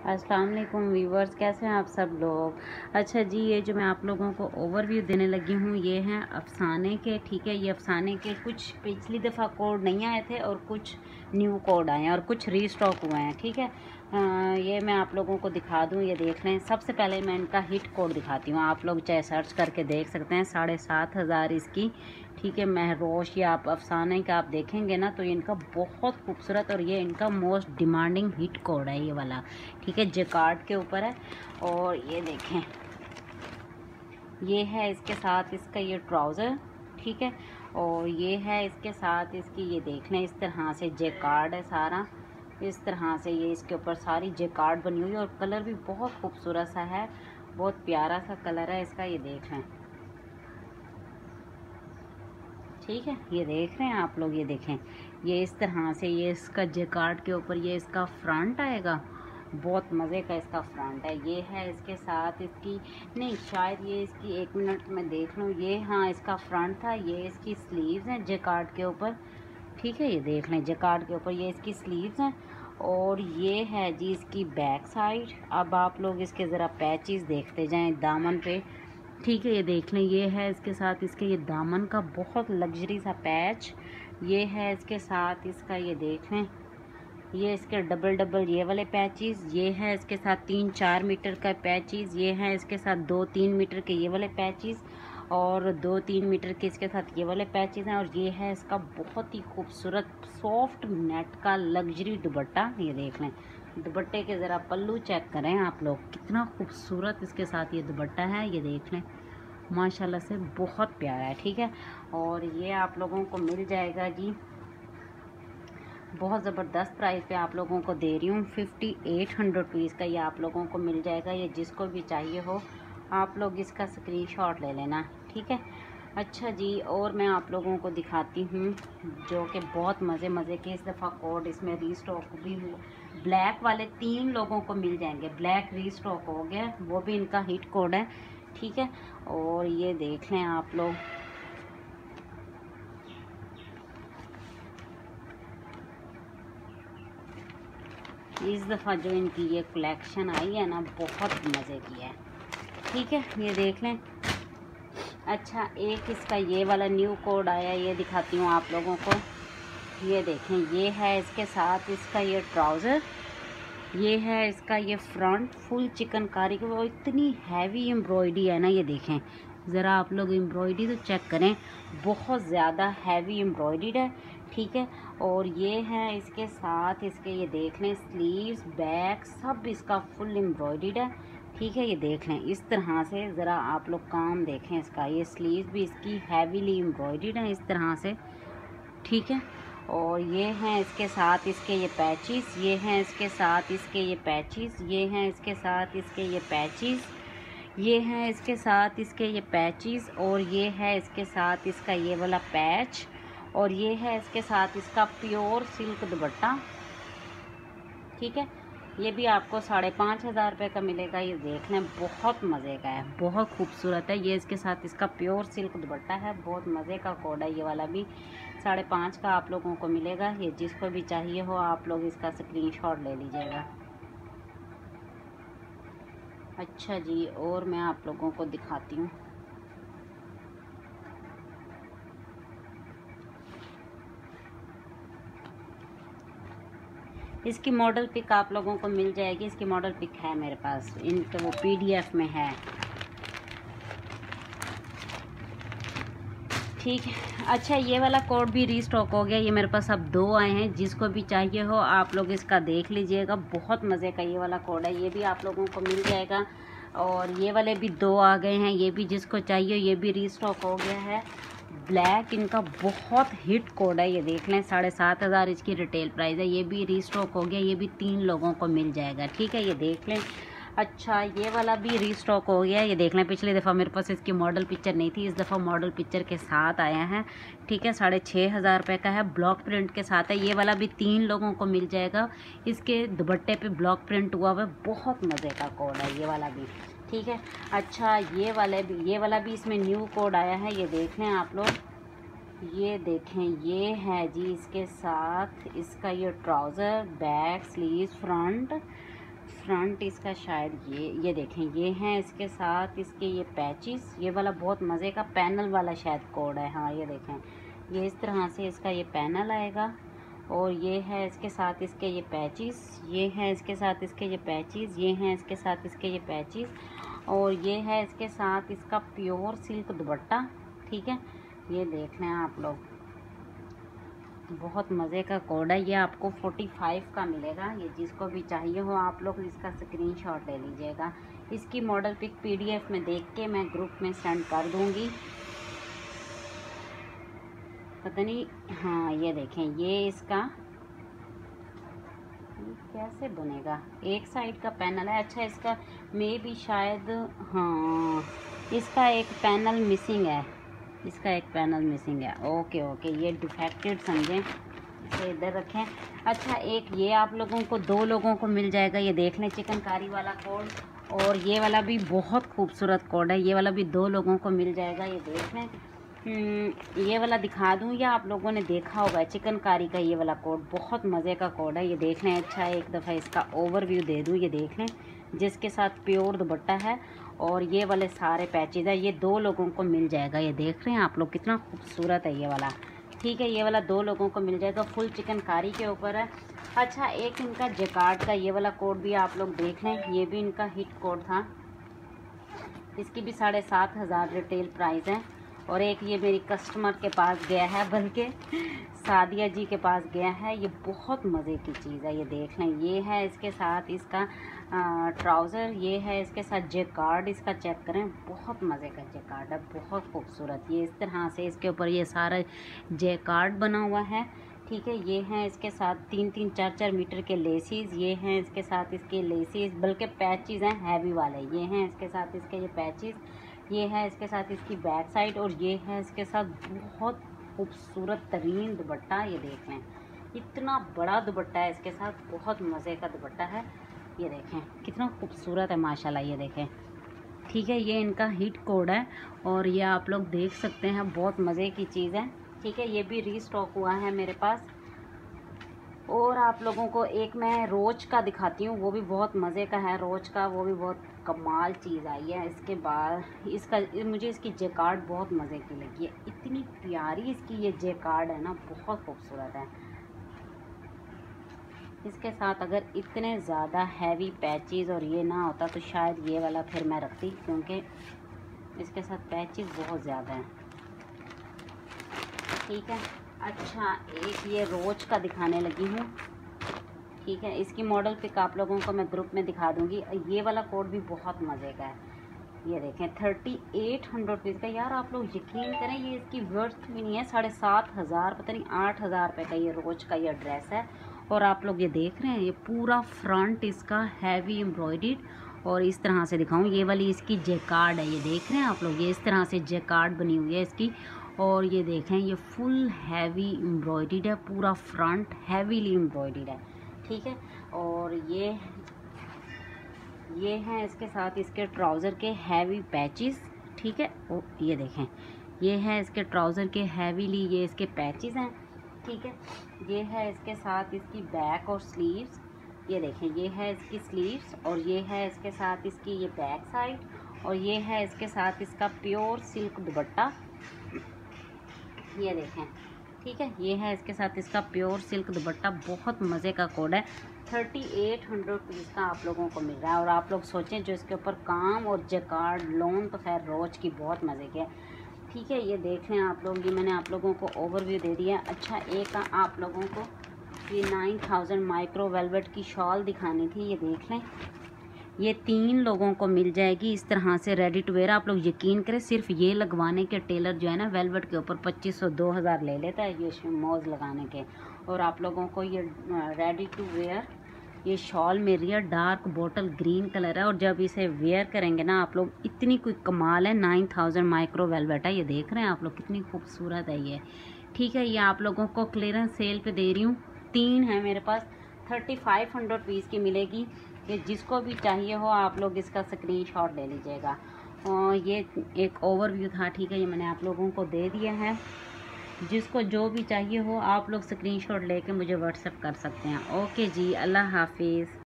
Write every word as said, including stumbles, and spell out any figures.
अस्सलाम वालेकुम व्यूवर्स, कैसे हैं आप सब लोग। अच्छा जी, ये जो मैं आप लोगों को ओवरव्यू देने लगी हूँ ये हैं अफसाने के। ठीक है, ये अफसाने के कुछ पिछली दफ़ा कोड नहीं आए थे और कुछ न्यू कोड आए हैं और कुछ रीस्टॉक हुए हैं। ठीक है, आ, ये मैं आप लोगों को दिखा दूँ, ये देख लें। सबसे पहले मैं इनका हिट कोड दिखाती हूँ, आप लोग चाहे सर्च करके देख सकते हैं। साढ़े सात हज़ार इसकी। ठीक है, महरोश या आप अफसाने का आप देखेंगे ना तो इनका बहुत खूबसूरत और ये इनका मोस्ट डिमांडिंग हिट कोड है ये वाला। ठीक है, जेकार्ड के ऊपर है। और ये देखें, ये है इसके साथ इसका ये ट्राउज़र। ठीक है, और ये है इसके साथ इसकी, ये देख लें इस तरह से जेकार्ड है सारा। इस तरह से ये इसके ऊपर सारी जेकार्ड बनी हुई है और कलर भी बहुत खूबसूरत सा है, बहुत प्यारा सा कलर है इसका, ये देख लें। ठीक है, ये देख रहे हैं आप लोग, ये देखें, ये इस तरह से ये इसका जेकार्ड के ऊपर ये इसका फ्रंट आएगा। बहुत मज़े का इसका फ्रंट है। ये है इसके साथ इसकी, नहीं शायद ये इसकी, एक मिनट में देख लूँ, ये हाँ इसका फ्रंट था। ये इसकी स्लीव्स हैं जेकार्ड के ऊपर। ठीक है, ये देख लें, जेकार्ड के ऊपर ये इसकी स्लीव्स हैं। और ये है जी इसकी बैक साइड। अब आप लोग इसके ज़रा पैचेस देखते जाएं दामन पे। ठीक है, ये देख लें, ये है इसके साथ इसके ये दामन का बहुत लग्जरी सा पैच। ये है इसके साथ इसका, ये देख लें, ये इसके डबल डबल ये वाले पैचेस। ये है इसके साथ तीन चार मीटर का पैचेस। ये है इसके साथ दो तीन मीटर के ये वाले पैचेस और दो तीन मीटर के इसके साथ ये वाले पैचेस हैं। और ये है इसका बहुत ही खूबसूरत सॉफ्ट नेट का लग्जरी दुपट्टा। ये देख लें, दुपट्टे के ज़रा पल्लू चेक करें आप लोग, कितना खूबसूरत इसके साथ ये दुपट्टा है। ये देख लें, माशाल्लाह से बहुत प्यारा है। ठीक है, और ये आप लोगों को मिल जाएगा जी बहुत ज़बरदस्त प्राइस पे आप लोगों को दे रही हूँ। फिफ्टी एट हंड्रेड रुपीज़ का ये आप लोगों को मिल जाएगा। ये जिसको भी चाहिए हो आप लोग इसका स्क्रीनशॉट ले लेना। ठीक है, अच्छा जी, और मैं आप लोगों को दिखाती हूँ जो कि बहुत मज़े मज़े के इस दफ़ा कोड इसमें रीस्टॉक भी हुए। ब्लैक वाले तीन लोगों को मिल जाएंगे, ब्लैक रीस्टॉक हो गया, वो भी इनका हिट कोड है। ठीक है, और ये देख लें आप लोग, इस दफ़ा जो इनकी ये कलेक्शन आई है ना बहुत मज़े की है। ठीक है, ये देख लें। अच्छा, एक इसका ये वाला न्यू कोड आया, ये दिखाती हूँ आप लोगों को। ये देखें, ये है इसके साथ इसका ये ट्राउज़र। ये है इसका ये फ्रंट फुल चिकनकारी की, वो इतनी हैवी एम्ब्रॉयडरी है ना, ये देखें ज़रा आप लोग एम्ब्रॉयडरी तो चेक करें, बहुत ज़्यादा हैवी एम्ब्रॉयडर्ड है। ठीक है, और ये है इसके साथ इसके, ये देख लें, स्लीव्स बैक सब इसका फुल एम्ब्रॉयडर्ड है। ठीक है, ये देख लें इस तरह से, ज़रा आप लोग काम देखें इसका, ये स्लीव्स भी इसकी हैवीली एम्ब्रॉयडर्ड है इस तरह से। ठीक है, और ये हैं इसके साथ इसके ये पैचेस। ये हैं इसके साथ इसके ये पैचेस। ये हैं इसके साथ इसके ये पैचेस। ये हैं इसके साथ इसके ये पैचेस। और ये है इसके साथ इसका ये वाला पैच। और ये है इसके साथ इसका प्योर सिल्क दुपट्टा। ठीक है, ये भी आपको साढ़े पाँच हज़ार रुपये का मिलेगा। ये देख लें, बहुत मज़े का है, बहुत खूबसूरत है। ये इसके साथ इसका प्योर सिल्क दुपट्टा है, बहुत मज़े का कोड है। ये वाला भी साढ़े पाँच का आप लोगों को मिलेगा। ये जिसको भी चाहिए हो आप लोग इसका स्क्रीनशॉट ले लीजिएगा। अच्छा जी, और मैं आप लोगों को दिखाती हूँ, इसकी मॉडल पिक आप लोगों को मिल जाएगी। इसकी मॉडल पिक है मेरे पास, इनका वो पीडीएफ में है। ठीक है, अच्छा, ये वाला कोड भी रीस्टॉक हो गया। ये मेरे पास अब दो आए हैं, जिसको भी चाहिए हो आप लोग इसका देख लीजिएगा। बहुत मज़े का ये वाला कोड है, ये भी आप लोगों को मिल जाएगा। और ये वाले भी दो आ गए हैं, ये भी जिसको चाहिए, ये भी रीस्टॉक हो गया है। ब्लैक इनका बहुत हिट कोड है, ये देख लें, साढ़े सात हज़ार इसकी रिटेल प्राइस है। ये भी रीस्टॉक हो गया, ये भी तीन लोगों को मिल जाएगा। ठीक है, ये देख लें। अच्छा, ये वाला भी रीस्टॉक हो गया, ये देख लें। पिछली दफ़ा मेरे पास इसकी मॉडल पिक्चर नहीं थी, इस दफ़ा मॉडल पिक्चर के साथ आया है। ठीक है, साढ़े छः हज़ार रुपये का है, ब्लॉक प्रिंट के साथ है। ये वाला भी तीन लोगों को मिल जाएगा। इसके दुपट्टे पे ब्लॉक प्रिंट हुआ हुआ है, बहुत मज़े का कोड है ये वाला भी। ठीक है, अच्छा, ये वाले भी, ये वाला भी इसमें न्यू कोड आया है, ये देख लें आप लोग। ये देखें, ये है जी इसके साथ इसका ये trouser back sleeve front. Front इसका शायद ये ये देखें, ये हैं इसके साथ इसके ये पैचेस। ये वाला बहुत मज़े का पैनल वाला शायद कोड है। हाँ ये देखें, ये इस तरह से इसका ये पैनल आएगा और ये है इसके साथ इसके ये पैचेस, ये हैं इसके साथ इसके ये पैचेस, ये हैं इसके साथ इसके ये पैचेस और ये है इसके साथ इसका प्योर सिल्क दुपट्टा। ठीक है, ये देख लें आप लोग, बहुत मज़े का कोड है। ये आपको पैंतालीस का मिलेगा। ये जिसको भी चाहिए हो आप लोग इसका स्क्रीनशॉट ले लीजिएगा। इसकी मॉडल पिक पीडीएफ में देख के मैं ग्रुप में सेंड कर दूंगी। पता नहीं, हाँ ये देखें, ये इसका ये कैसे बनेगा, एक साइड का पैनल है। अच्छा, इसका मे भी शायद, हाँ इसका एक पैनल मिसिंग है, इसका एक पैनल मिसिंग है। ओके ओके, ये डिफेक्टेड समझें, इसे इधर रखें। अच्छा, एक ये आप लोगों को, दो लोगों को मिल जाएगा। ये देख लें, चिकनकारी वाला कोड, और ये वाला भी बहुत खूबसूरत कोड है। ये वाला भी दो लोगों को मिल जाएगा। ये देख लें, ये वाला दिखा दूं या आप लोगों ने देखा होगा, चिकनकारी का ये वाला कोड बहुत मज़े का कोड है। ये देख लें। अच्छा, एक दफ़ा इसका ओवरव्यू दे दूं। ये देख लें, जिसके साथ प्योर दुपट्टा है और ये वाले सारे पैचेज है। ये दो लोगों को मिल जाएगा। ये देख रहे हैं आप लोग, कितना खूबसूरत है ये वाला। ठीक है, ये वाला दो लोगों को मिल जाएगा। फुल चिकनकारी के ऊपर है। अच्छा, एक इनका जैकार्ड का ये वाला कोड भी आप लोग देख लें। ये भी इनका हिट कोड था। इसकी भी साढ़े सात हज़ार रिटेल प्राइस है। और एक ये मेरी कस्टमर के पास गया है, बल्कि सादिया जी के पास गया है। ये बहुत मज़े की चीज़ है। ये देख लें, ये है इसके साथ इसका ट्राउज़र, ये है इसके साथ जैकार्ड। इसका चेक करें, बहुत मज़े का जैकार्ड है, बहुत खूबसूरत। ये इस तरह से इसके ऊपर ये सारा जैकार्ड बना हुआ है। ठीक है, ये हैं इसके साथ तीन तीन चार चार मीटर के लेसीज। ये हैं इसके साथ इसके लेसीज, बल्कि पैचेज़ हैं हैवी वाले। ये हैं इसके साथ इसके ये पैचेज़। ये है इसके साथ इसकी बैक साइड और ये है इसके साथ बहुत खूबसूरत तरीन दुपट्टा। ये देख लें, इतना बड़ा दुपट्टा है इसके साथ, बहुत मज़े का दुपट्टा है। ये देखें कितना खूबसूरत है माशाल्लाह। ये देखें, ठीक है, ये इनका हिट कोड है और ये आप लोग देख सकते हैं, बहुत मज़े की चीज़ है। ठीक है, ये भी रीस्टॉक हुआ है मेरे पास। और आप लोगों को एक मैं रोज का दिखाती हूँ, वो भी बहुत मज़े का है। रोज का वो भी बहुत कमाल चीज़ आई है। इसके बाद इसका मुझे इसकी जैकार्ड बहुत मज़े की लगी है। इतनी प्यारी इसकी ये जैकार्ड है ना, बहुत खूबसूरत है। इसके साथ अगर इतने ज़्यादा हैवी पैचेस और ये ना होता तो शायद ये वाला फिर मैं रखती, क्योंकि इसके साथ पैचेस बहुत ज़्यादा हैं। ठीक है, अच्छा, एक ये रोज का दिखाने लगी हूँ। ठीक है, इसकी मॉडल पिक आप लोगों को मैं ग्रुप में दिखा दूँगी। ये वाला कोड भी बहुत मज़े का है। ये देखें, थर्टी एट हंड्रेड रुपीज़ का। यार आप लोग यकीन करें, ये इसकी वर्थ भी नहीं है। साढ़े सात हज़ार पता नहीं आठ हज़ार रुपये का ये रोज का ये ड्रेस है। और आप लोग ये देख रहे हैं, ये पूरा फ्रंट इसका हैवी एम्ब्रॉयडर्ड। और इस तरह से दिखाऊं, ये वाली इसकी जैकार्ड है। ये देख रहे हैं आप लोग, ये इस तरह से जैकार्ड बनी हुई है इसकी। और ये देखें, ये फुल हैवी एम्ब्रॉयडर्ड है, पूरा फ्रंट हैवीली एम्ब्रॉयडर्ड है। ठीक है, और ये ये हैं इसके साथ इसके ट्राउज़र के हैवी पैचेस। ठीक है, और ये देखें, ये है इसके ट्राउज़र के हैवीली ये इसके पैचेस हैं। ठीक है, ये है इसके साथ इसकी बैक और स्लीव्स। ये देखें, ये है इसकी स्लीव्स और ये है इसके साथ इसकी ये बैक साइड। और ये है इसके साथ इसका प्योर सिल्क दुपट्टा। ये देखें, ठीक है, ये है इसके साथ इसका प्योर सिल्क दुपट्टा। बहुत मज़े का कोड है। थर्टी एट हंड्रेड रुपीज़ का आप लोगों को मिल रहा है। और आप लोग सोचें, जो इसके ऊपर काम और जैकार्ड लोन तो खैर रोज की बहुत मज़े के है। ठीक है, ये देख लें आप लोग, ये मैंने आप लोगों को ओवरव्यू दे दिया। अच्छा, एक आप लोगों को ये नाइन थाउजेंड माइक्रो वेलवेट की शॉल दिखानी थी। ये देख लें, ये तीन लोगों को मिल जाएगी इस तरह से रेडी टू वेयर। आप लोग यकीन करें, सिर्फ ये लगवाने के टेलर जो है ना, वेलवेट के ऊपर पच्चीस सौ दो हज़ार ले लेता है ये मोज़ लगाने के। और आप लोगों को ये रेडी टू वेयर ये शॉल मेरी है, डार्क बॉटल ग्रीन कलर है। और जब इसे वेयर करेंगे ना आप लोग, इतनी कोई कमाल है। नाइन थाउजेंड माइक्रो वेलवेट है। ये देख रहे हैं आप लोग, कितनी खूबसूरत है ये। ठीक है, ये आप लोगों को क्लियरेंस सेल पे दे रही हूँ। तीन है मेरे पास, थर्टी फाइव हंड्रेड रुपीज़ की मिलेगी। ये जिसको भी चाहिए हो आप लोग इसका स्क्रीनशॉट ले लीजिएगा। और ये एक ओवरव्यू था। ठीक है, ये मैंने आप लोगों को दे दिया है। जिसको जो भी चाहिए हो आप लोग स्क्रीनशॉट लेके मुझे व्हाट्सएप कर सकते हैं। ओके जी, अल्लाह हाफिज़।